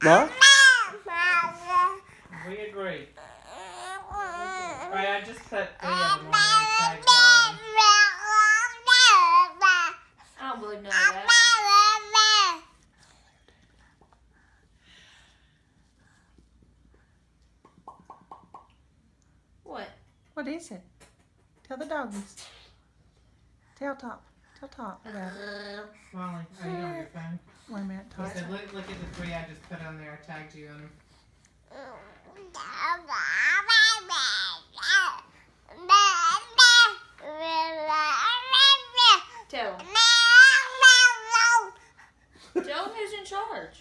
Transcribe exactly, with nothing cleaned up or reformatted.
What? We agree. Alright, I just put three of them on there. Tagged on. I don't believe none of that. What? What is it? Tell the doggies. Tell Top. Tell Top about it. Molly, are you on your phone? Wait a minute, He Top. said, look, look at the three I just put on there. I tagged you on them. Tell him. Tell him who's in charge.